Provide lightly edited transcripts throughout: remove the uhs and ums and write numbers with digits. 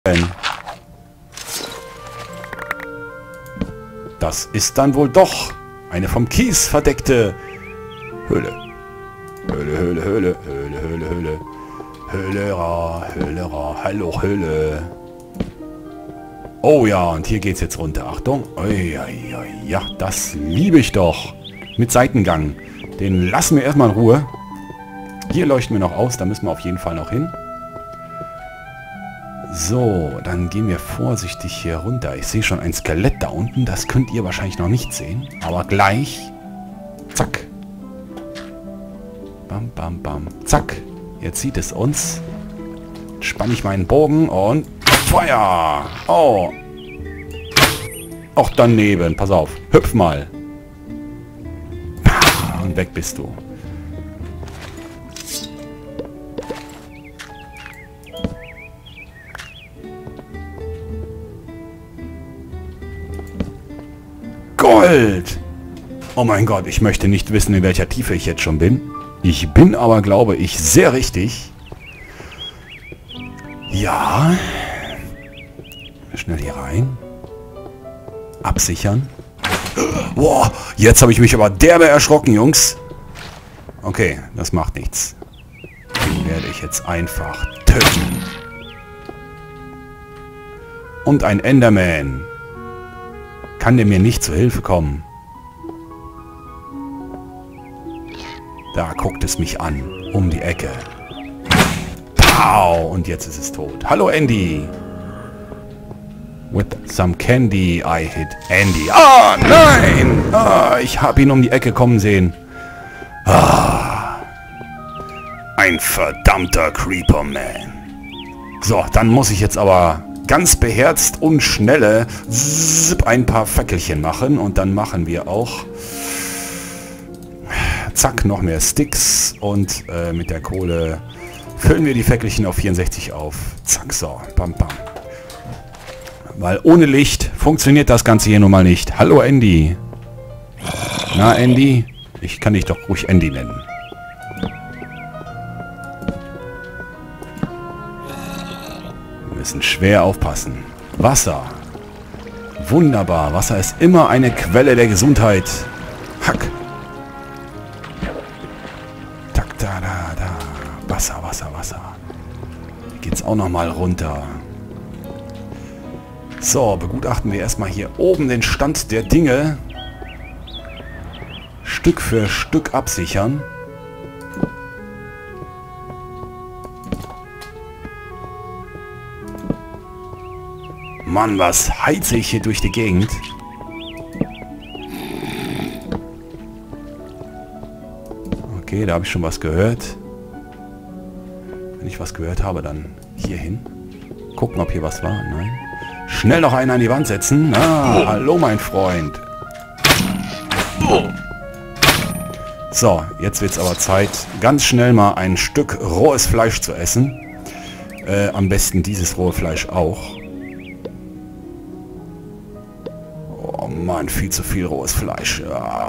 Das ist dann wohl doch eine vom Kies verdeckte Höhle. Höhle, Höhle, Höhle, Höhle, Höhle, Höhle. Höhle, hallo Höhle. Oh ja, und hier geht's jetzt runter. Achtung. Ja, das liebe ich doch. Mit Seitengang. Den lassen wir erstmal in Ruhe. Hier leuchten wir noch aus, da müssen wir auf jeden Fall noch hin. So, dann gehen wir vorsichtig hier runter. Ich sehe schon ein Skelett da unten. Das könnt ihr wahrscheinlich noch nicht sehen. Aber gleich. Zack. Bam, bam, bam. Zack. Jetzt sieht es uns. Spanne ich meinen Bogen und Feuer. Oh. Auch daneben. Pass auf. Hüpf mal. Und weg bist du. Gold! Oh mein Gott, ich möchte nicht wissen, in welcher Tiefe ich jetzt schon bin. Ich bin aber, glaube ich, sehr richtig. Ja. Schnell hier rein. Absichern. Boah, jetzt habe ich mich aber derbe erschrocken, Jungs. Okay, das macht nichts. Den werde ich jetzt einfach töten. Und ein Enderman. Kann der mir nicht zu Hilfe kommen? Da guckt es mich an. Um die Ecke. Pow! Und jetzt ist es tot. Hallo Andy! With some candy I hit Andy. Ah, nein! Ah, ich habe ihn um die Ecke kommen sehen. Ah, ein verdammter Creeper-Man. So, dann muss ich jetzt aber ganz beherzt und schnelle ein paar Fackelchen machen. Und dann machen wir auch zack, noch mehr Sticks. Und mit der Kohle füllen wir die Fackelchen auf 64 auf. Zack, so. Bam, bam. Weil ohne Licht funktioniert das Ganze hier nun mal nicht. Hallo Andy. Na Andy? Ich kann dich doch ruhig Andy nennen. Wir müssen schwer aufpassen. Wasser. Wunderbar. Wasser ist immer eine Quelle der Gesundheit. Hack. Tak, da, da, da. Wasser, Wasser, Wasser. Hier geht's auch noch mal runter. So, begutachten wir erstmal hier oben den Stand der Dinge. Stück für Stück absichern. Mann, was heize ich hier durch die Gegend? Okay, da habe ich schon was gehört. Wenn ich was gehört habe, dann hier hin. Gucken, ob hier was war. Nein. Schnell noch einen an die Wand setzen. Ah, hallo mein Freund. So, jetzt wird es aber Zeit, ganz schnell mal ein Stück rohes Fleisch zu essen. Am besten dieses rohe Fleisch auch. Oh Mann, viel zu viel rohes Fleisch.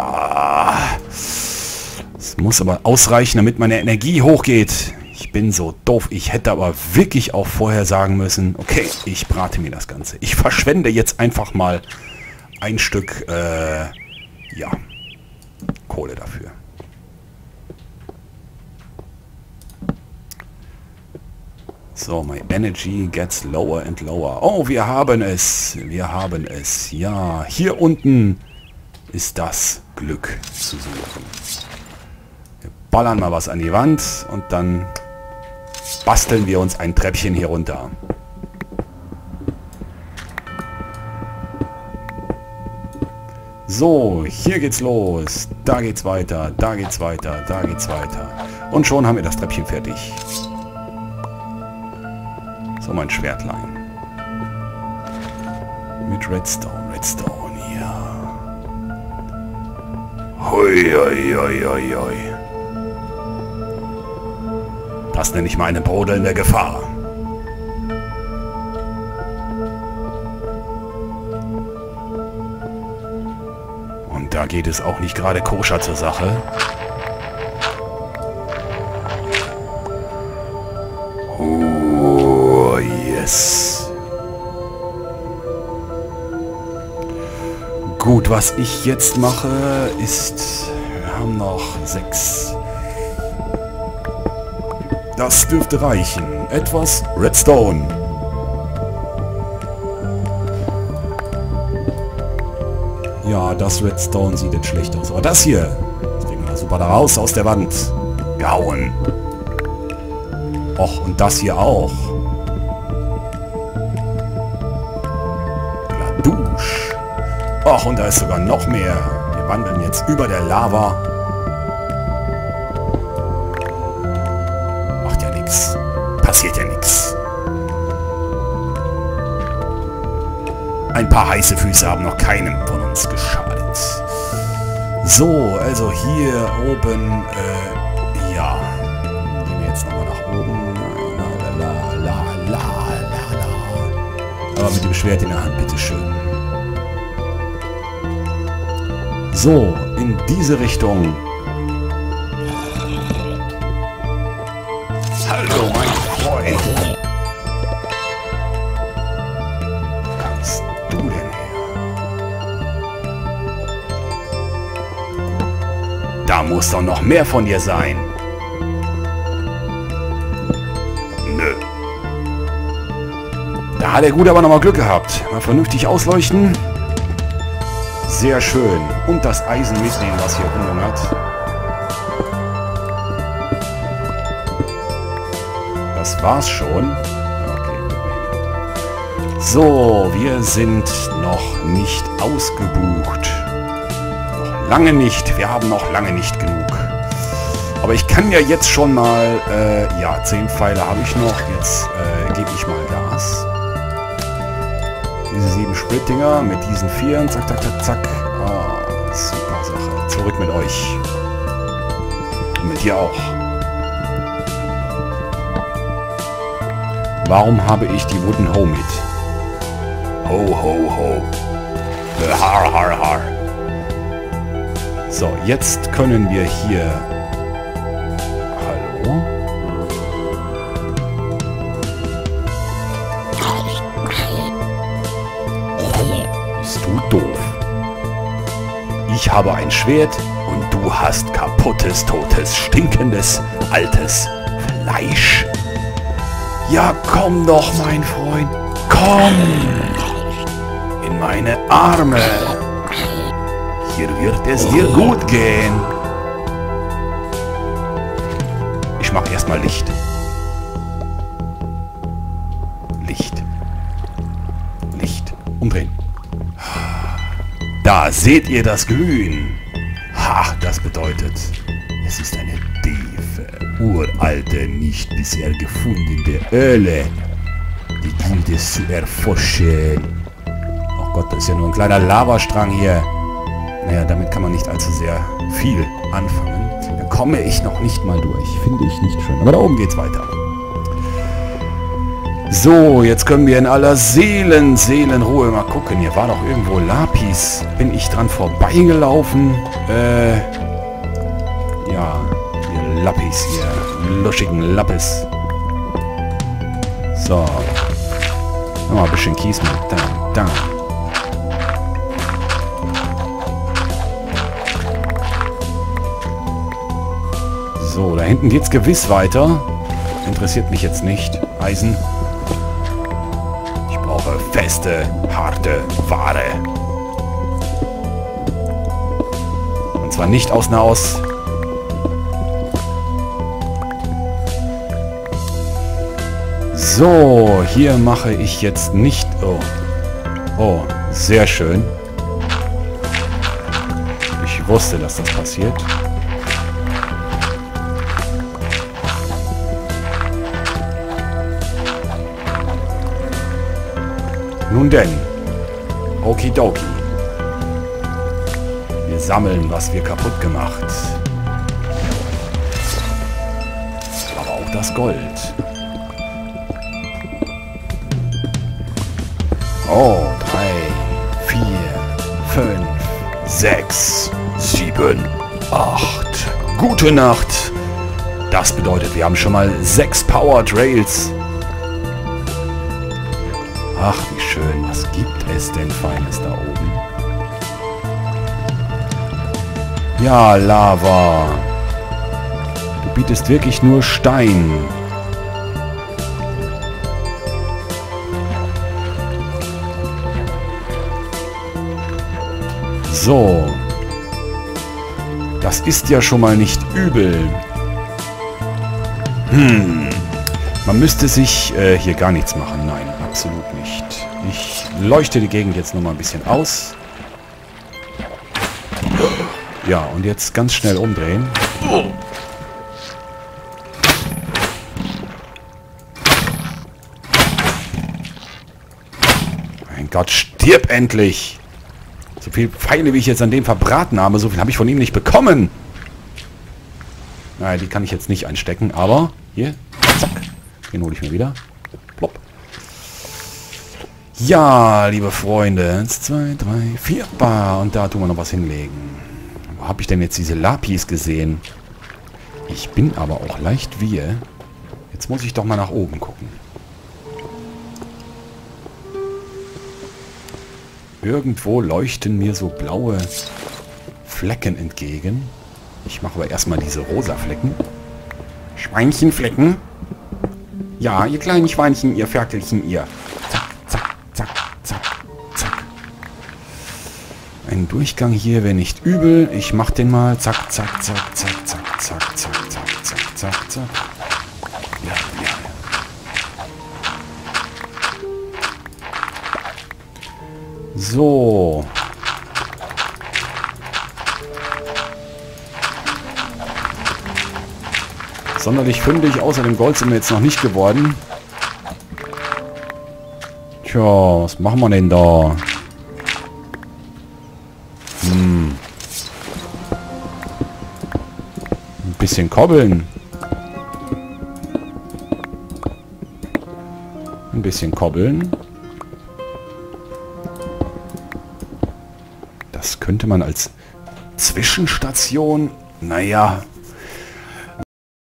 Es muss aber ausreichen, damit meine Energie hochgeht. Ich bin so doof. Ich hätte aber wirklich auch vorher sagen müssen, okay, ich brate mir das Ganze. Ich verschwende jetzt einfach mal ein Stück, ja, Kohle dafür. So, my energy gets lower and lower. Oh, wir haben es. Wir haben es. Ja, hier unten ist das Glück zu suchen. Wir ballern mal was an die Wand und dann basteln wir uns ein Treppchen hier runter. So, hier geht's los. Da geht's weiter, da geht's weiter, da geht's weiter. Und schon haben wir das Treppchen fertig. So, mein Schwertlein. Mit Redstone, Redstone, ja. Hui, hui, hui, hui, hui. Das nenne ich mal eine brodelnde Gefahr. Und da geht es auch nicht gerade koscher zur Sache. Oh, yes. Gut, was ich jetzt mache, ist... Wir haben noch 6. Das dürfte reichen. Etwas Redstone. Ja, das Redstone sieht jetzt schlecht aus. Aber das hier, das kriegen wir super da raus aus der Wand. Gehauen. Och, und das hier auch. Dusch. Och, und da ist sogar noch mehr. Wir wandeln jetzt über der Lava. Macht ja nichts. Passiert ja nichts. Ein paar heiße Füße haben noch keinem von uns geschadet. So, also hier oben, ja. Gehen wir jetzt nochmal nach oben. Aber mit dem Schwert in der Hand, bitteschön. So, in diese Richtung. Hallo, mein Freund. Wo kommst du denn her? Da muss doch noch mehr von dir sein. Nö. Da hat der Gute aber nochmal Glück gehabt. Mal vernünftig ausleuchten. Sehr schön. Und das Eisen mitnehmen, was hier rumlungert. Das war's schon. Okay. So, wir sind noch nicht ausgebucht. Noch lange nicht. Wir haben noch lange nicht genug. Aber ich kann ja jetzt schon mal... ja, 10 Pfeile habe ich noch. Jetzt gebe ich mal Gas. Diese 7 Spritdinger mit diesen 4. Zack, zack, zack, zack. Ah, super Sache. Zurück mit euch. Und mit dir auch. Warum habe ich die Wooden Hoe mit? Ho, ho, ho. Har, har, har. So, jetzt können wir hier... Hallo? Bist du doof? Ich habe ein Schwert und du hast kaputtes, totes, stinkendes, altes Fleisch. Ja, komm doch, mein Freund. Komm! In meine Arme. Hier wird es dir gut gehen. Ich mache erstmal Licht. Licht. Licht. Umdrehen. Da seht ihr das Glühen. Ha, das bedeutet, es ist eine tiefe, uralte, nicht bisher gefundene Höhle. Die gilt es zu erforschen. Oh Gott, das ist ja nur ein kleiner Lavastrang hier. Naja, damit kann man nicht allzu sehr viel anfangen. Da komme ich noch nicht mal durch. Finde ich nicht schön. Aber da oben geht's weiter. So, jetzt können wir in aller Seelenruhe mal gucken. Hier war doch irgendwo Lapis. Bin ich dran vorbeigelaufen? Ja, hier Lapis hier. Luschigen Lapis. So. Nochmal ein bisschen Kies mit. Da. So, da hinten geht's gewiss weiter. Interessiert mich jetzt nicht. Eisen. Ich brauche feste, harte Ware. Und zwar nicht aus Nahost. So, hier mache ich jetzt nicht... Oh. Oh, sehr schön. Ich wusste, dass das passiert. Nun denn, okidoki. Wir sammeln, was wir kaputt gemacht. Aber auch das Gold. Oh, 3, 4, 5, 6, 7, 8. Gute Nacht. Das bedeutet, wir haben schon mal 6 Powered Rails. Ach, wie schön. Was gibt es denn Feines da oben? Ja, Lava. Du bietest wirklich nur Stein. So. Das ist ja schon mal nicht übel. Man müsste sich hier gar nichts machen. Nein, absolut nicht. Ich leuchte die Gegend jetzt nochmal ein bisschen aus. Ja, und jetzt ganz schnell umdrehen. Mein Gott, stirb endlich! So viele Pfeile, wie ich jetzt an dem verbraten habe, so viel habe ich von ihm nicht bekommen. Naja, die kann ich jetzt nicht einstecken, aber hier, zack, den hole ich mir wieder. Plopp. Ja, liebe Freunde, 1, 2, 3, 4, und da tun wir noch was hinlegen. Wo habe ich denn jetzt diese Lapis gesehen? Ich bin aber auch leicht wir. Jetzt muss ich doch mal nach oben gucken. Irgendwo leuchten mir so blaue Flecken entgegen. Ich mache aber erstmal diese rosa Flecken. Schweinchenflecken? Ja, ihr kleinen Schweinchen, ihr Ferkelchen, ihr. Zack, zack, zack, zack, zack. Ein Durchgang hier wäre nicht übel. Ich mache den mal. Zack, zack, zack, zack, zack, zack, zack, zack, zack, zack, zack. Ja, ja. So. Sonderlich fündig außer dem Gold sind wir jetzt noch nicht geworden. Tja, was machen wir denn da? Ein bisschen kobbeln. Ein bisschen kobbeln. Das könnte man als Zwischenstation, naja,